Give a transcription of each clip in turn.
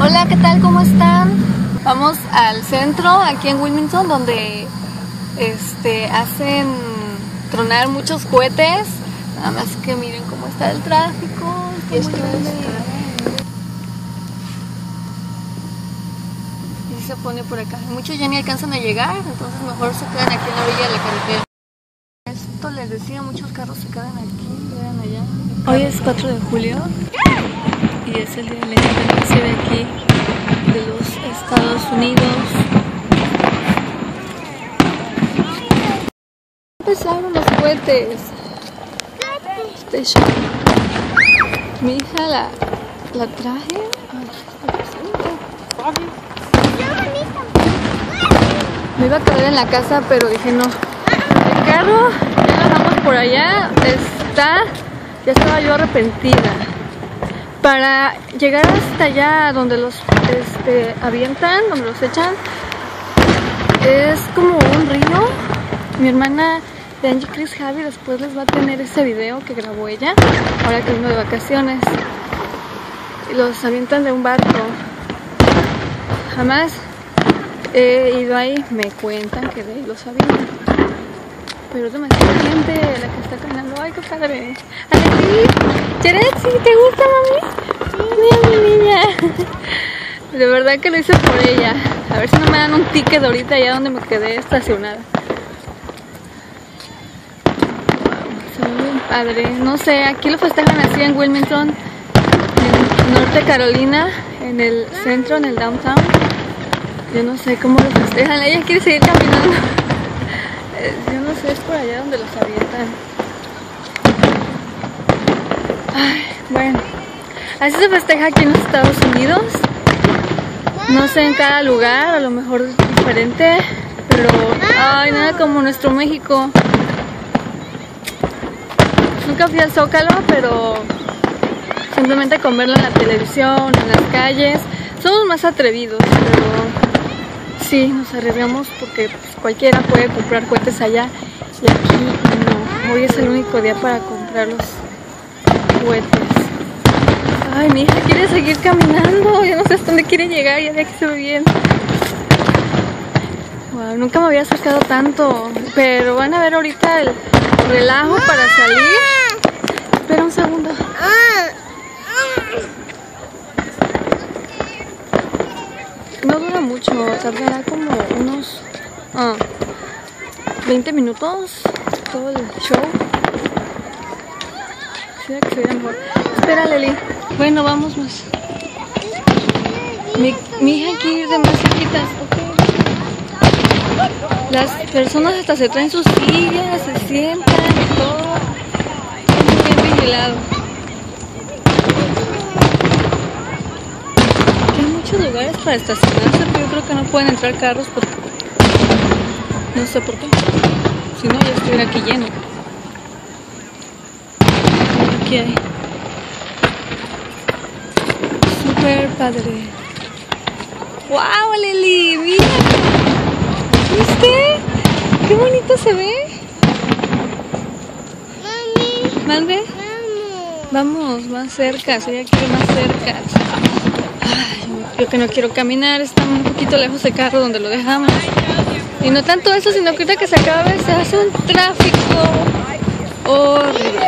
Hola, ¿qué tal? ¿Cómo están? Vamos al centro, aquí en Wilmington, donde hacen tronar muchos cohetes. Nada más que miren cómo está el tráfico. Está muy grande. Y se pone por acá. Muchos ya ni alcanzan a llegar, entonces mejor se quedan aquí en la orilla de la carretera. Esto les decía, muchos carros se quedan aquí, vean allá. Hoy es 4 de julio y es el día de la independencia de aquí, de los Estados Unidos. Empezaron los cohetes. Special. Mi hija la traje. Me iba a quedar en la casa, pero dije no. El carro ya lo dejamos por allá. Ya estaba yo arrepentida. Para llegar hasta allá donde los avientan, donde los echan, es como un río. Mi hermana de Angie Chris Javi después les va a tener ese video que grabó ella ahora que vino de vacaciones. Y los avientan de un barco. Jamás he ido ahí, me cuentan que de ahí los avientan. Pero es demasiada gente la que está caminando. ¡Ay, qué padre! ¿Yaretsi, te gusta, mami? Mira, mi niña. De verdad que lo hice por ella. A ver si no me dan un ticket ahorita allá donde me quedé estacionada. Se ve bien padre. No sé, aquí lo festejan así en Wilmington, en Norte Carolina, en el centro, en el downtown. Yo no sé cómo lo festejan. Ella quiere seguir caminando. Yo no sé, es por allá donde los avientan. Ay, bueno, así se festeja aquí en los Estados Unidos. No sé en cada lugar, a lo mejor es diferente, pero ay, nada como nuestro México. Nunca fui al Zócalo, pero simplemente con verlo en la televisión, en las calles, somos más atrevidos, pero sí, nos arriesgamos porque pues, cualquiera puede comprar cohetes allá y aquí no. Hoy es el único día para comprar los cohetes. Ay, mi hija quiere seguir caminando. Yo no sé hasta dónde quiere llegar, ya de aquí se ve bien. Wow, nunca me había acercado tanto. Pero van a ver ahorita el relajo para salir. Espera un segundo. No dura mucho, tardará como unos 20 minutos todo el show. Sí, que se vea mejor. Espera, Leli. Bueno, vamos más. Mi hija quiere ir de más cerquitas. Okay. Las personas hasta se traen sus sillas, se sientan y todo. Muy bien vigilado. Hay muchos lugares para estacionarse, pero yo creo que no pueden entrar carros porque no sé por qué. Si no, ya estuviera aquí lleno. Aquí hay. Súper padre. ¡Wow, Leli! ¡Mira! ¿Viste? ¡Qué bonito se ve! Mami. ¿Mande? Vamos más cerca, soy aquí más cerca. Ay, yo que no quiero caminar, está un poquito lejos el carro donde lo dejamos. Y no tanto eso, sino que ahorita que se acabe se hace un tráfico horrible.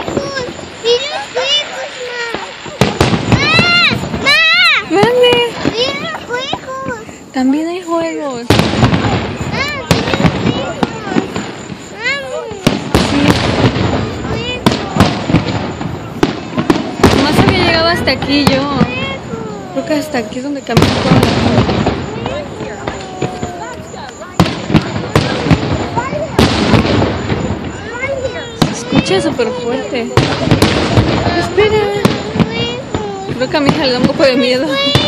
También hay juegos. Nomás había llegado hasta aquí yo. Creo que hasta aquí es donde camino toda la gente. Se escucha súper fuerte. Espera. Creo que a mi hija le da un poco de miedo.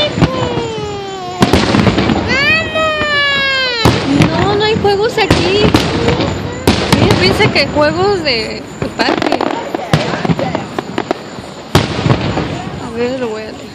No hay juegos aquí. Ella piensa que hay juegos de parque. A ver, lo voy a dejar.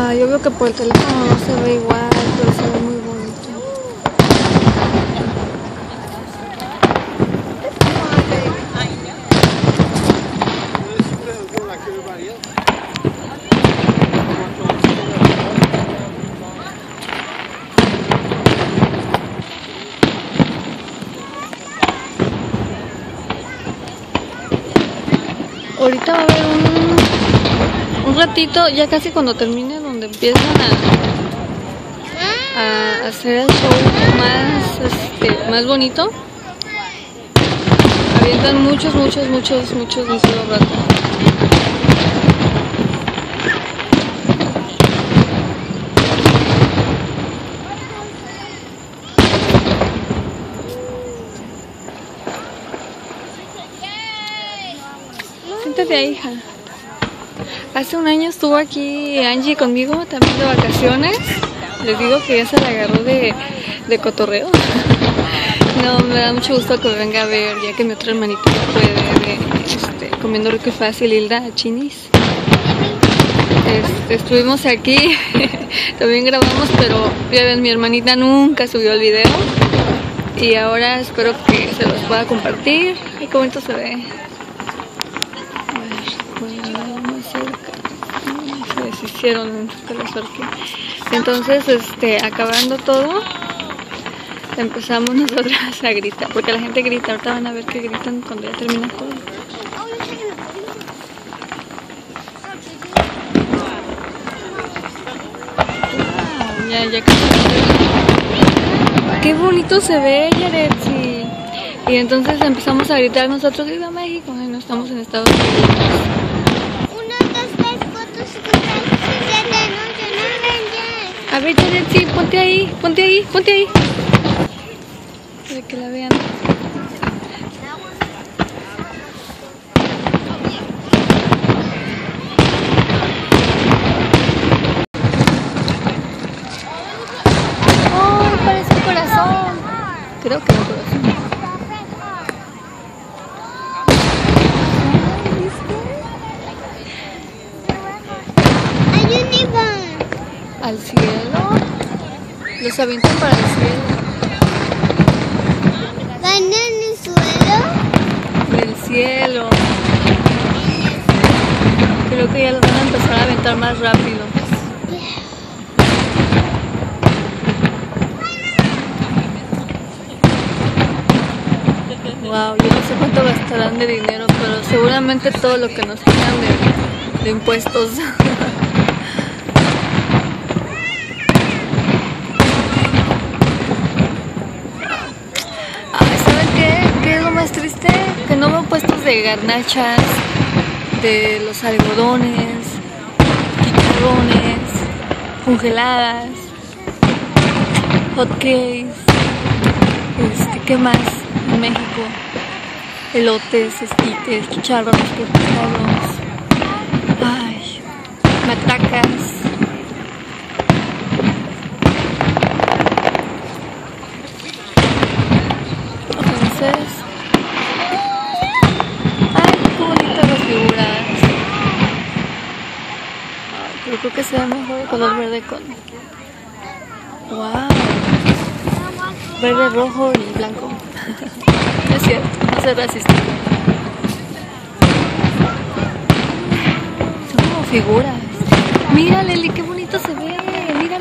Yo veo que por el teléfono no se ve igual, pero se ve muy bonito. Ahorita va a haber un ratito, ya casi cuando termine, donde empiezan a hacer el show más bonito. Avientan muchos en solo rato. Siéntate ahí, hija. Hace un año estuvo aquí Angie conmigo, también de vacaciones. Les digo que ya se la agarró de cotorreo. No, me da mucho gusto que me venga a ver, ya que mi otra hermanita no puede, comiendo rico y fácil, Hilda Chinis. Estuvimos aquí, también grabamos, pero ya ven, mi hermanita nunca subió el video. Y ahora espero que se los pueda compartir. Ay, qué bonito se ve. Se deshicieron que los orquí. Entonces, acabando todo, empezamos nosotras a gritar, porque la gente grita. Ahorita van a ver que gritan cuando ya termina todo. Ya casi. Qué bonito se ve, Yaretsi. Y entonces empezamos a gritar nosotros, ¡Viva México! Y no estamos en Estados Unidos. A ver, Yaretsi, ponte ahí. Para que la vean. ¡Oh, parece un corazón! Creo que es un corazón. Al cielo, los avientan para el cielo. ¿Van en el suelo? Del cielo. Creo que ya los van a empezar a aventar más rápido. Wow, yo no sé cuánto gastarán de dinero, pero seguramente todo lo que nos quitan de impuestos. Es triste que no veo puestos de garnachas, de los algodones, chicharrones, congeladas, hot cakes, ¿qué más? En México, elotes, esquites, chicharrones preparados, ay, matracas. Entonces, yo creo que se ve mejor el color verde con... ¡Wow! Verde, rojo y blanco. No es cierto, no soy racista. Son como figuras. Mira, Leli, qué bonito se ve. Mira.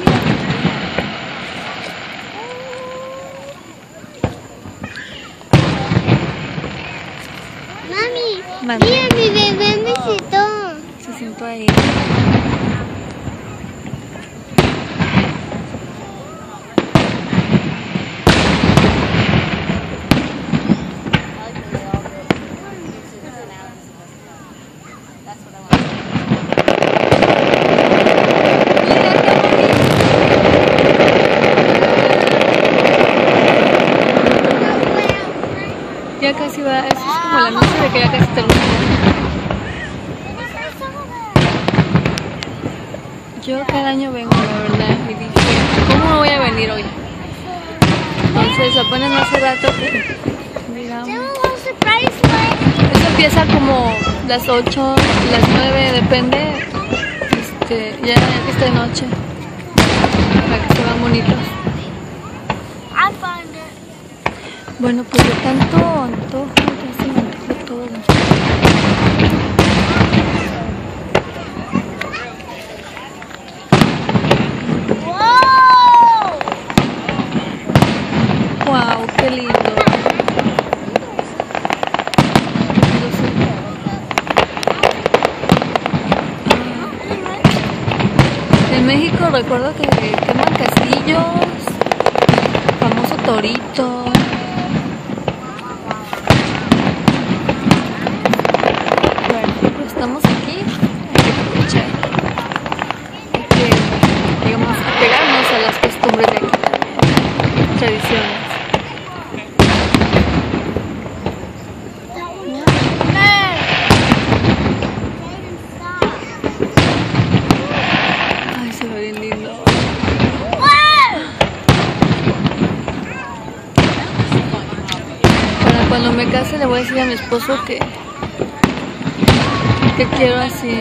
Mami, mira, mi bebé me sentó. Se sentó ahí. Ya casi va, eso es como el anuncio de que ya casi termina. Yo cada año vengo, la verdad, y dije, ¿cómo no voy a venir hoy? Entonces apenas hace rato que, digamos, eso empieza como las 8, las 9, depende ya que está de noche, para que se vean bonitos. Bueno, pues de tanto antojo, ya se me antojó todo. Wow, qué lindo. En México recuerdo que queman castillos, famoso torito. Bueno, pues estamos aquí, hay que aprovechar, hay que, digamos, pegarnos a las costumbres de aquí también, tradiciones. Ay, se ve bien lindo. Para cuando me case le voy a decir a mi esposo que quiero así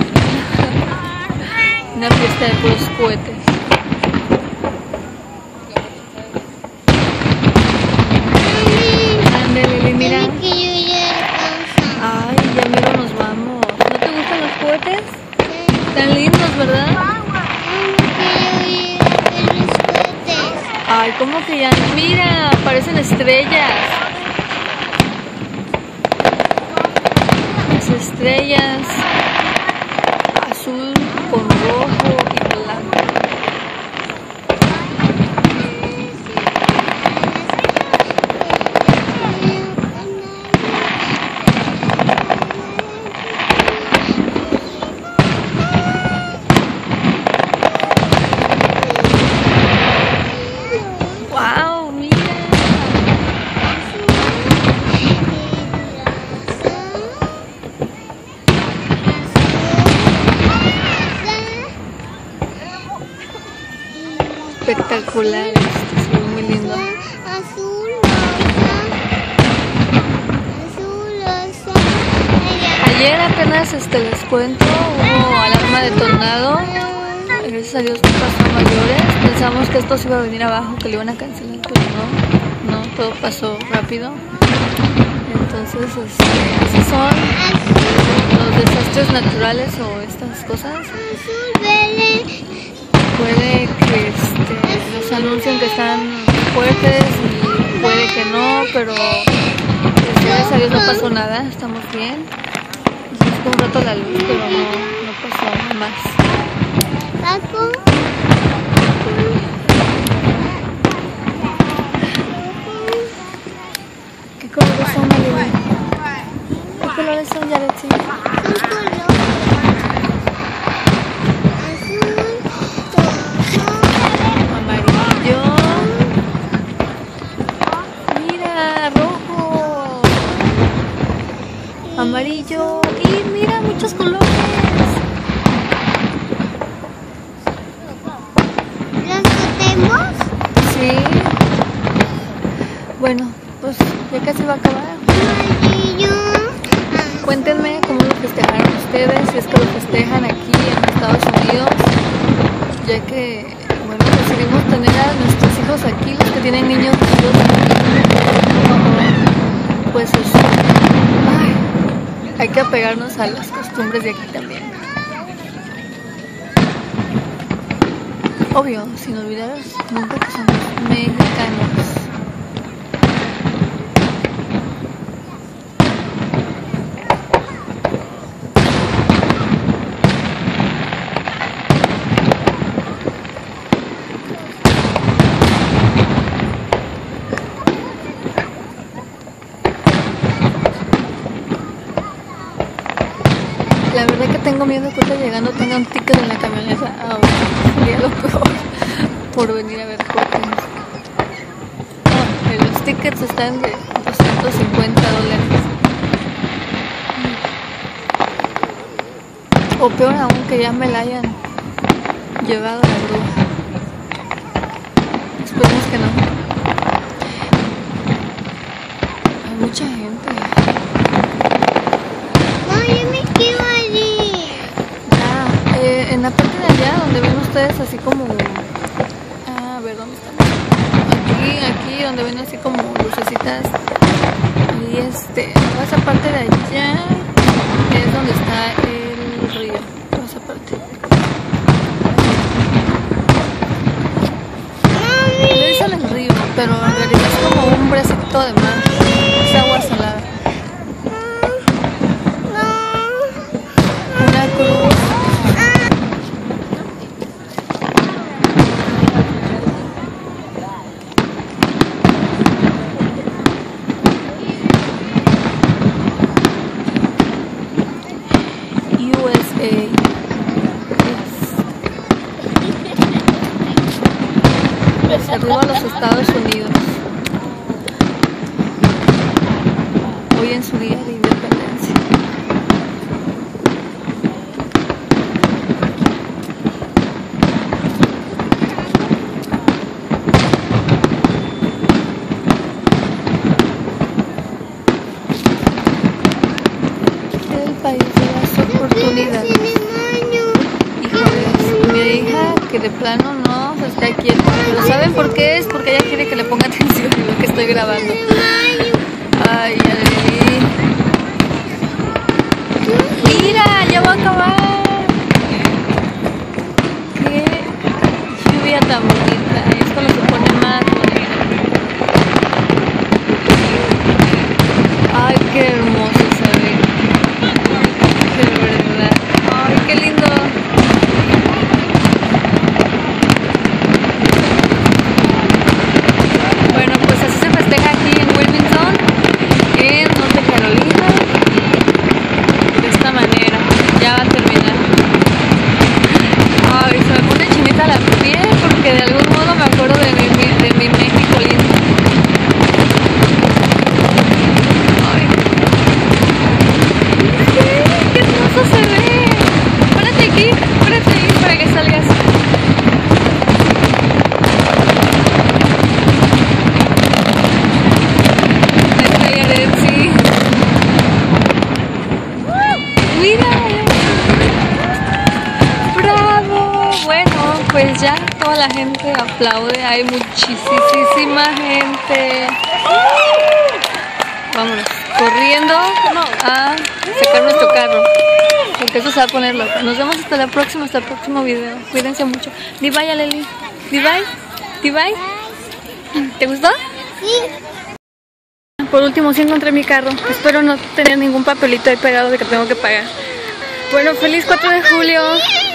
una fiesta de puros cohetes. Ándale, Lili, mira. Ay, ya miro, nos vamos. ¿No te gustan los cohetes? Tan lindos, ¿verdad? Ay, ¿cómo que ya? Mira, parecen estrellas. Las estrellas azul con rojo y blanco. ¡Wow! ¡Mira! Espectacular, esto se ve muy lindo. Ayer apenas les cuento, hubo alarma de tornado. Gracias a Dios no pasó a mayores. Pensamos que esto se iba a venir abajo, que le iban a cancelar, pero no, todo pasó rápido. Entonces, así son los desastres naturales o estas cosas. Puede que nos anuncien que están fuertes y puede que no, pero gracias a Dios no pasó nada, estamos bien. Nos fue un rato la luz, pero no pasó más. ¿Qué colores son, María? ¿Qué colores son, Yaretsi? Amarillo. Mira, rojo. Amarillo. Y mira, muchos colores. Sí. Bueno, pues ya casi va a acabar. Cuéntenme cómo lo festejaron ustedes, si es que lo festejan aquí en Estados Unidos, ya que, bueno, decidimos tener a nuestros hijos aquí, los que tienen niños vivos aquí. Pues hay que apegarnos a las costumbres de aquí también. Obvio, sin olvidar nunca que somos mexicanos. La verdad que tengo miedo que ahorita llegando tenga un ticket en la camioneta. Sería lo peor por venir a ver cohetes. No, los tickets están de $250. O peor aún, que ya me la hayan llevado a la grúa. Esperemos que no. Hay mucha gente. No, yo me quiero allí. En la lugares así como... a ver, ¿dónde estamos? Aquí donde ven así como lucecitas. Y toda esa parte de allá es donde está el río. Toda esa parte. Le dicen el río, pero en realidad es como un bracito de mar. Es agua salada. Una cruz. USA. Hacia arriba a los Estados Unidos. Hoy en su día de independencia. El país de las oportunidades. Híjoles, mi hija que de plano no se está quieta. Pero ¿saben por qué? Es porque ella quiere que le ponga atención en lo que estoy grabando. Ay, ya le vi. Mira, ya va a acabar. Qué lluvia tan bonita. Es cuando se pone más bonita. Ay, qué hermoso se ve. De verdad. Ay, qué lindo. Bueno, pues así se festeja aquí en Wilmington, en Norte Carolina. De esta manera. Ya va a terminar. Ay, se me pone chinita la piel porque de algún modo me acuerdo de mi México lindo. Ay. ¡Qué hermoso se ve! Párate ahí para que salgas. Sí. ¡Mira! ¡Bravo! Bueno, pues ya toda la gente aplaude. Hay muchísima gente. Vámonos, corriendo a sacar nuestro carro. Porque eso se va a poner loco. Nos vemos hasta la próxima, hasta el próximo video. Cuídense mucho. Di bye a Leli. Di bye. Di bye. ¿Te gustó? Sí. Por último, sí encontré mi carro. Espero no tener ningún papelito ahí pegado de que tengo que pagar. Bueno, feliz 4 de julio.